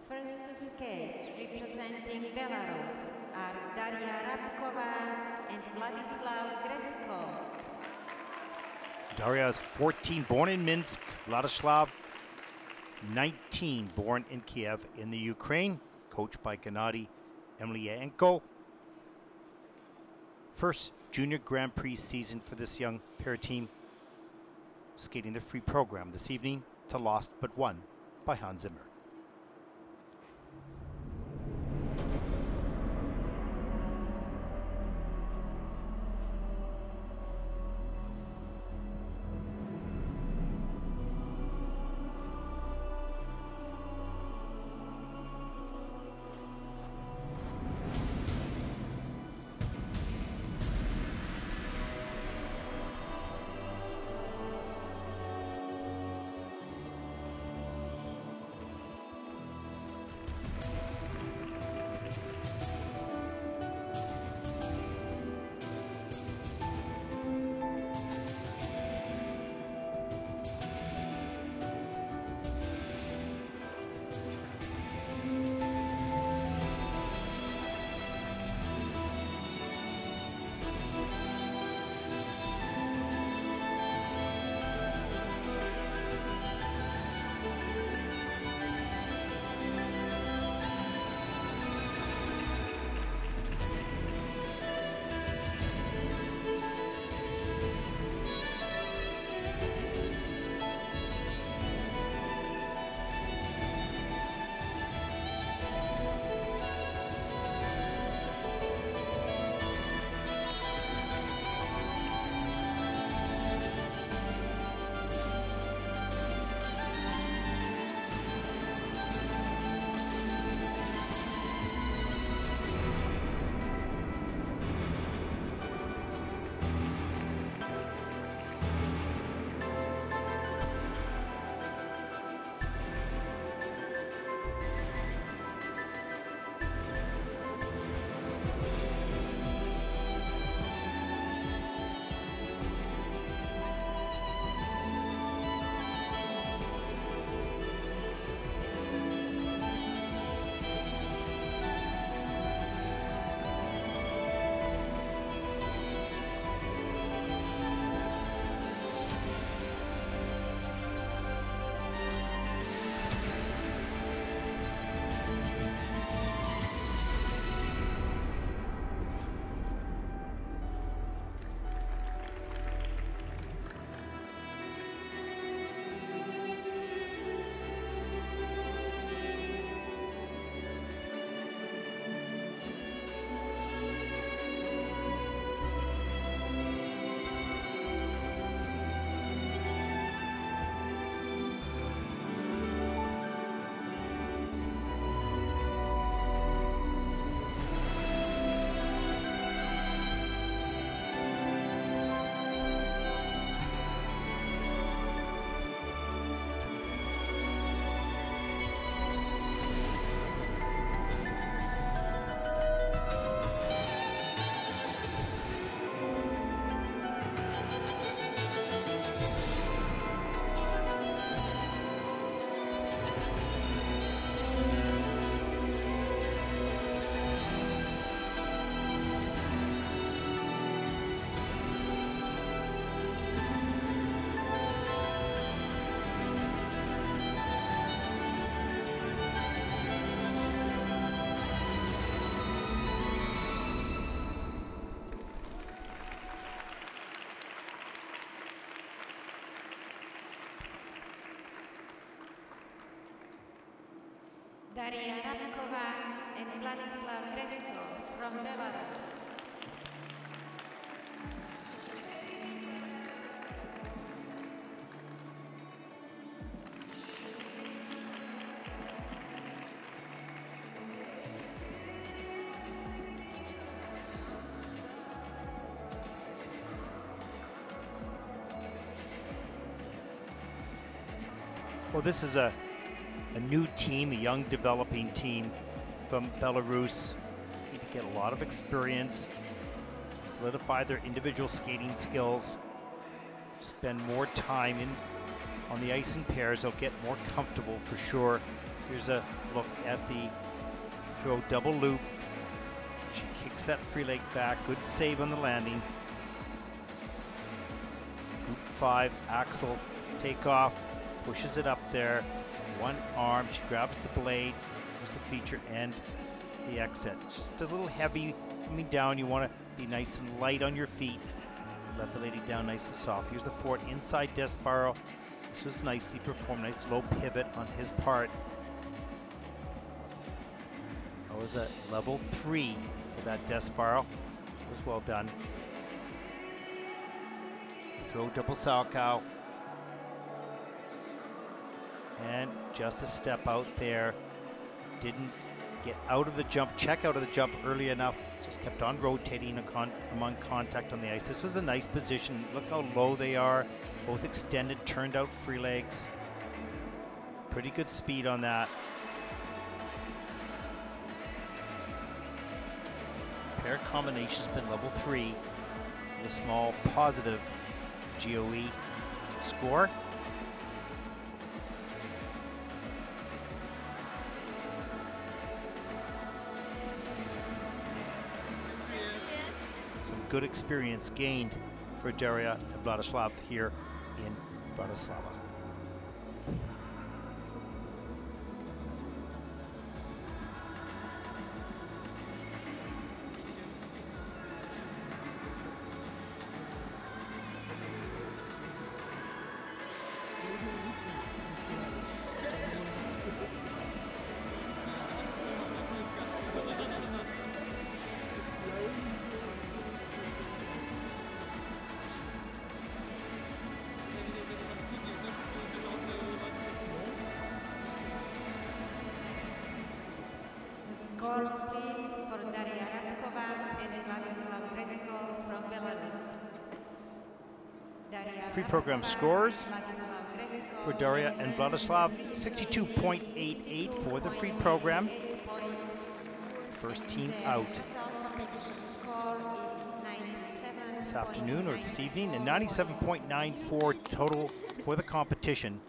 First to skate, representing Belarus, are Darya Rabkova and Vladyslav Gresko. Darya is 14, born in Minsk. Vladyslav, 19, born in Kiev in the Ukraine, coached by Gennady Emelianenko. First Junior Grand Prix season for this young pair team, skating the free program this evening to Lost But Won by Hans Zimmer. Darya Rabkova and Vladyslav Gresko from Belarus. Well, this is a new team, a young developing team from Belarus. Need to get a lot of experience, solidify their individual skating skills, spend more time on the ice in pairs. They'll get more comfortable for sure. Here's a look at the throw double loop. She kicks that free leg back. Good save on the landing. Group 5 axel takeoff. Pushes it up there. One arm. She grabs the blade. There's the feature and the exit. Just a little heavy coming down. You want to be nice and light on your feet. Let the lady down nice and soft. Here's the forward inside death spiral. This was nicely performed. Nice low pivot on his part. That was a level 3 for that death spiral. It was well done. Throw double salchow. And just a step out there. Didn't get out of the jump, check out of the jump early enough. Just kept on rotating among contact on the ice. This was a nice position. Look how low they are. Both extended, turned out free legs. Pretty good speed on that. Pair combination's been level 3. With a small positive GOE score. Good experience gained for Darya and Vladyslav here in Bratislava. Scores, please, for Darya Rabkova and Vladyslav Gresko from Belarus. Free program scores for Darya and Vladyslav, 62.88 for the free program. First team out this afternoon or this evening, and 97.94 total for the competition.